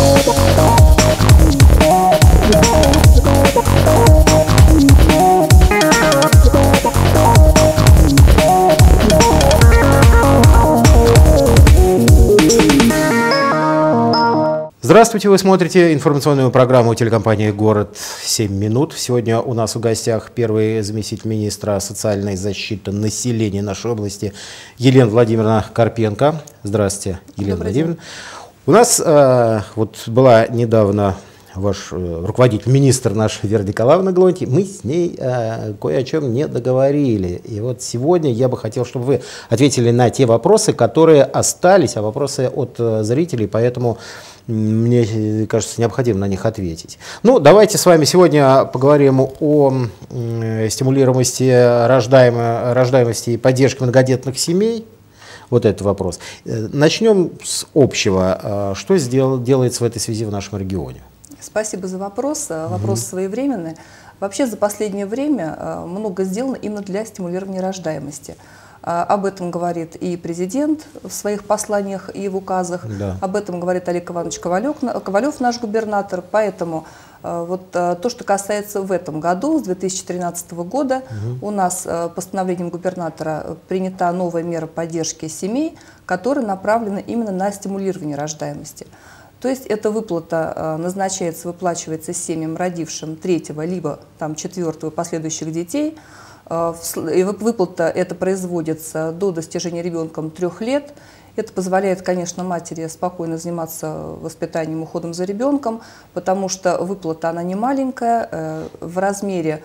Здравствуйте, вы смотрите информационную программу телекомпании «Город 7 минут». Сегодня у нас в гостях первый заместитель министра социальной защиты населения нашей области Елена Владимировна Карпенко. Здравствуйте, Елена Владимировна. У нас была недавно ваш руководитель, министр наш Вера Николаевна Глонтий. Мы с ней кое о чем не договорили. И вот сегодня я бы хотел, чтобы вы ответили на те вопросы, которые остались, а вопросы от зрителей, поэтому мне кажется, необходимо на них ответить. Ну, давайте с вами сегодня поговорим о стимулируемости рождаемости и поддержке многодетных семей. Вот этот вопрос. Начнем с общего. Что делается в этой связи в нашем регионе? Спасибо за вопрос. Вопрос своевременный. Вообще за последнее время много сделано именно для стимулирования рождаемости. Об этом говорит и президент в своих посланиях и в указах, да. Об этом говорит Олег Иванович Ковалев, наш губернатор. Поэтому то, что касается в этом году, с 2013 года, у нас постановлением губернатора принята новая мера поддержки семей, которая направлена именно на стимулирование рождаемости. То есть эта выплата назначается, выплачивается семьям, родившим третьего либо четвертого последующих детей. И выплата эта производится до достижения ребенком 3 лет. Это позволяет, конечно, матери спокойно заниматься воспитанием, уходом за ребенком, потому что выплата, она не маленькая, в размере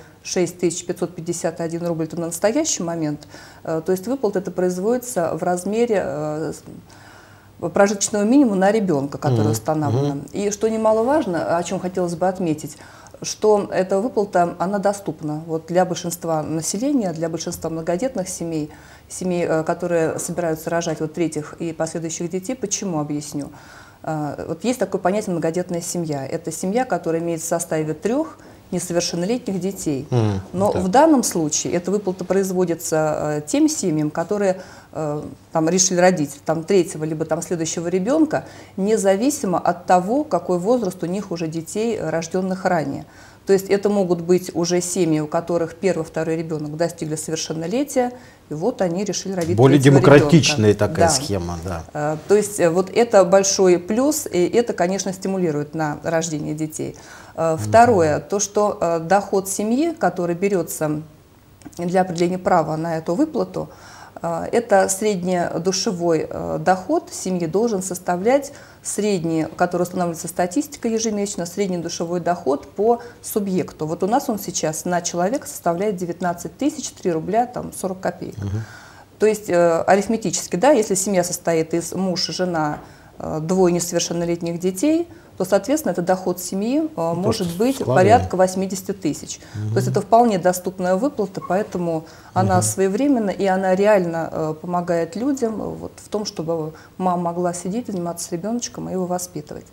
6551 рубль это на настоящий момент. То есть выплата это производится в размере прожиточного минимума на ребенка, который установлен. И что немаловажно, о чем хотелось бы отметить, что эта выплата, она доступна для большинства населения, для большинства многодетных семей, которые собираются рожать третьих и последующих детей. Почему, объясню. Есть такое понятие многодетная семья. Это семья, которая имеет в составе 3 несовершеннолетних детей. Но в данном случае эта выплата производится тем семьям, которые решили родить третьего либо следующего ребенка, независимо от того, какой возраст у них уже детей, рожденных ранее. То есть это могут быть уже семьи, у которых первый, второй ребенок достигли совершеннолетия, и они решили родить более демократичная ребенка. такая схема, да. То есть это большой плюс, и это, конечно, стимулирует на рождение детей. Второе, то, что доход семьи, который берется для определения права на эту выплату, это среднедушевой доход семьи должен составлять средний, который устанавливается статистикой ежемесячно, средний душевой доход по субъекту. У нас он сейчас на человека составляет 19 тысяч 3 рубля 40 копеек. То есть арифметически, если семья состоит из мужа, жена, 2 несовершеннолетних детей, то, соответственно, этот доход семьи может быть порядка 80 тысяч. То есть это вполне доступная выплата, поэтому она своевременна и она реально помогает людям в том, чтобы мама могла сидеть, заниматься с ребеночком и его воспитывать.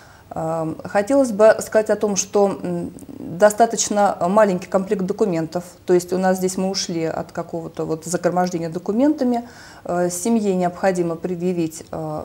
Хотелось бы сказать о том, что достаточно маленький комплект документов, то есть у нас здесь мы ушли от какого-то загромождения документами. Семье необходимо предъявить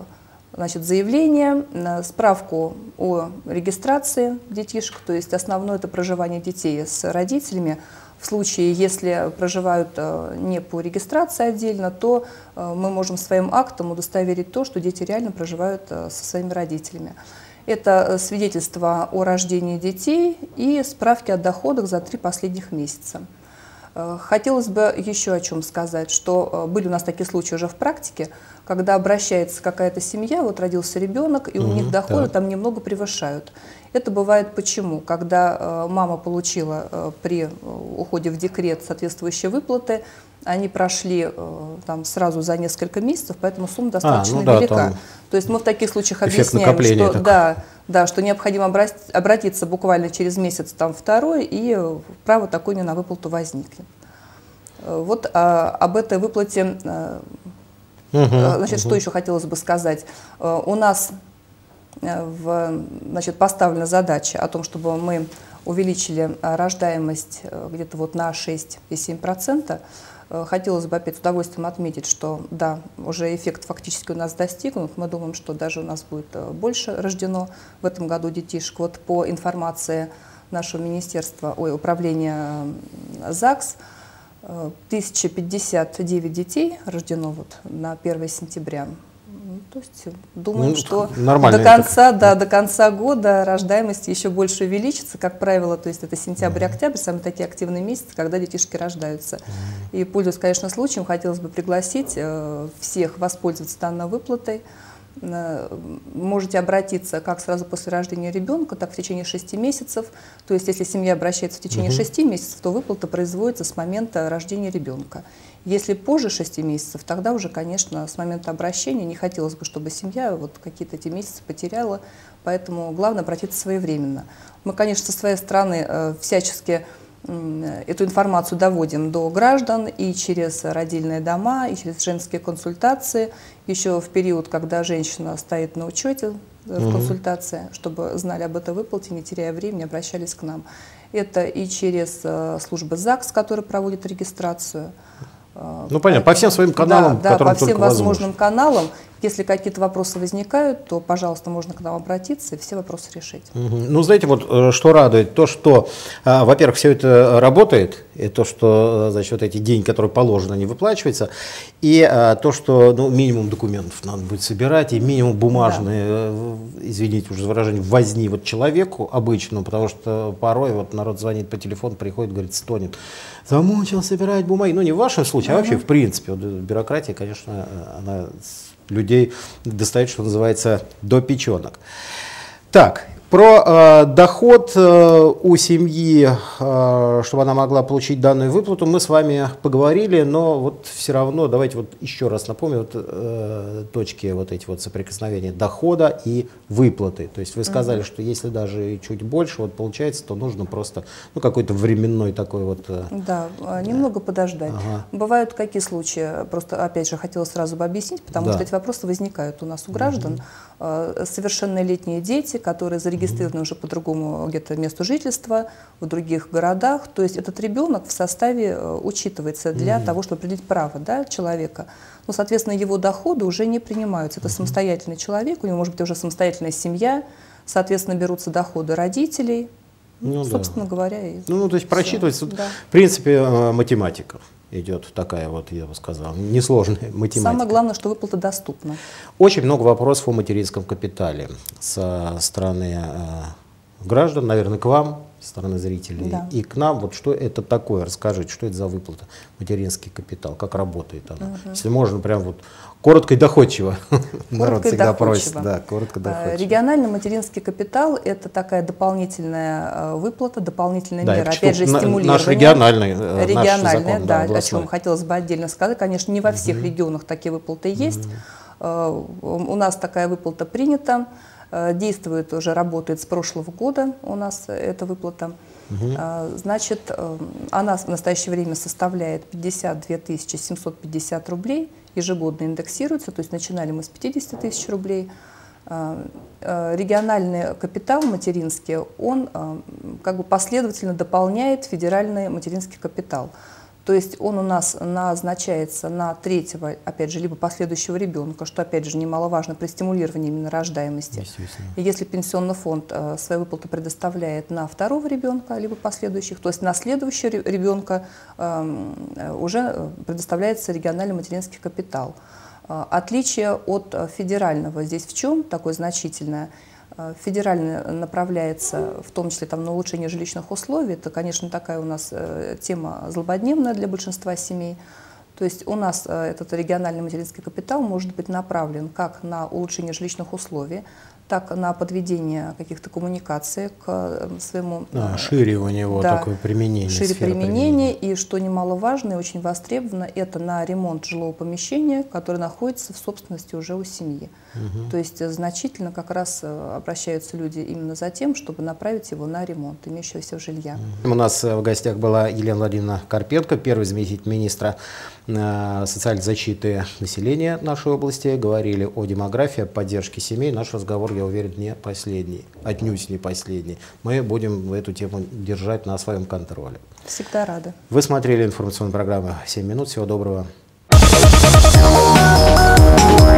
заявление, справку о регистрации детишек, то есть основное это проживание детей с родителями. В случае, если проживают не по регистрации отдельно, то мы можем своим актом удостоверить то, что дети реально проживают со своими родителями. Это свидетельство о рождении детей и справки о доходах за 3 последних месяца. Хотелось бы еще о чем сказать, что были у нас такие случаи уже в практике, когда обращается какая-то семья, родился ребенок, и у них доходы там немного превышают. Это бывает почему? Когда мама получила при уходе в декрет соответствующие выплаты, они прошли сразу за несколько месяцев, поэтому сумма достаточно велика. То есть мы в таких случаях объясняем, что, что необходимо обратиться буквально через месяц, второй, и право такое не на выплату возникнет. Об этой выплате, что еще хотелось бы сказать. У нас поставлена задача о том, чтобы мы увеличили рождаемость где-то на 6,7%. Хотелось бы опять с удовольствием отметить, что да, уже эффект фактически у нас достигнут. Мы думаем, что даже у нас будет больше рождено в этом году детишек. Вот по информации нашего министерства, управления ЗАГС, 1059 детей рождено вот на 1 сентября. То есть думаем, что до конца года рождаемость еще больше увеличится. Как правило, то есть это сентябрь-октябрь, самые такие активные месяцы, когда детишки рождаются. И, пользуясь, конечно, случаем, хотелось бы пригласить всех воспользоваться данной выплатой. Можете обратиться как сразу после рождения ребенка, так в течение 6 месяцев. То есть если семья обращается в течение 6 месяцев, то выплата производится с момента рождения ребенка. Если позже 6 месяцев, тогда уже, конечно, с момента обращения не хотелось бы, чтобы семья вот какие-то эти месяцы потеряла, поэтому главное обратиться своевременно. Мы, конечно, со своей стороны всячески эту информацию доводим до граждан и через родильные дома, и через женские консультации, еще в период, когда женщина стоит на учете в консультации, чтобы знали об этой выплате, не теряя времени, обращались к нам. Это и через службы ЗАГС, которые проводят регистрацию. Ну, понятно, по всем своим каналам, да, по всем возможным каналам. Если какие-то вопросы возникают, то, пожалуйста, можно к нам обратиться и все вопросы решить. Ну, знаете, вот что радует, то, что, во-первых, все это работает, и то, что, значит, вот эти деньги, которые положены, они выплачиваются, и то, что, ну, минимум документов надо будет собирать, и минимум бумажные, извините уже за выражение, возни вот человеку обычному, потому что порой вот народ звонит по телефону, приходит, говорит, стонет, замучил собирать бумаги. Ну, не в вашем случае, а вообще, в принципе, вот бюрократия, конечно, она людей достает, что называется, до печенок. Так, про доход у семьи, чтобы она могла получить данную выплату, мы с вами поговорили, но вот все равно давайте вот еще раз напомню вот, точки вот эти вот соприкосновения дохода и выплаты. То есть вы сказали, что если даже чуть больше вот получается, то нужно просто ну, какой-то временной такой вот... Да, немного подождать. Бывают какие случаи, просто опять же хотела сразу бы объяснить, потому что эти вопросы возникают у нас у граждан. Совершеннолетние дети, которые зарегистрированы уже по другому где-то месту жительства, в других городах. То есть этот ребенок в составе учитывается для того, чтобы определить право человека. Но, соответственно, его доходы уже не принимаются. Это самостоятельный человек, у него может быть уже самостоятельная семья, соответственно, берутся доходы родителей. Ну, собственно говоря. И то есть просчитывается, в принципе, математика. Идет такая вот, я бы сказал, несложная математика. Самое главное, что выплата доступна. Очень много вопросов о материнском капитале со стороны граждан, наверное, к вам, со стороны зрителей, и к нам. Вот что это такое? Расскажите, что это за выплата, материнский капитал, как работает она? Если можно, прям вот коротко и доходчиво. Народ всегда просит. Да, коротко, доходчиво. Региональный материнский капитал – это такая дополнительная выплата, дополнительная мера, опять же, стимулирования. Наш региональный, закон, о чем хотелось бы отдельно сказать. Конечно, не во всех регионах такие выплаты есть. У нас такая выплата принята. Действует уже, работает с прошлого года у нас эта выплата. Значит, она в настоящее время составляет 52 750 рублей, ежегодно индексируется, то есть начинали мы с 50 тысяч рублей. Региональный капитал материнский, он как бы последовательно дополняет федеральный материнский капитал. То есть он у нас назначается на третьего, опять же, либо последующего ребенка, что, опять же, немаловажно при стимулировании именно рождаемости. И если пенсионный фонд свои выплаты предоставляет на второго ребенка, либо последующих, то есть на следующего ребенка уже предоставляется региональный материнский капитал. Отличие от федерального здесь в чем такое значительное? Федеральный направляется в том числе на улучшение жилищных условий. Это, конечно, такая у нас тема злободневная для большинства семей. То есть у нас этот региональный материнский капитал может быть направлен как на улучшение жилищных условий, так на подведение каких-то коммуникаций к своему... шире у него такое применение. Шире применение, и что немаловажно и очень востребовано, это на ремонт жилого помещения, которое находится в собственности уже у семьи. То есть значительно как раз обращаются люди именно за тем, чтобы направить его на ремонт имеющегося жилья. У нас в гостях была Елена Владимировна Карпенко, первый заместитель министра социальной защиты населения нашей области. Говорили о демографии, о поддержке семей. Наш разговор я уверен, не последний, отнюдь не последний. Мы будем эту тему держать на своем контроле. Всегда рады. Вы смотрели информационную программу «7 минут». Всего доброго.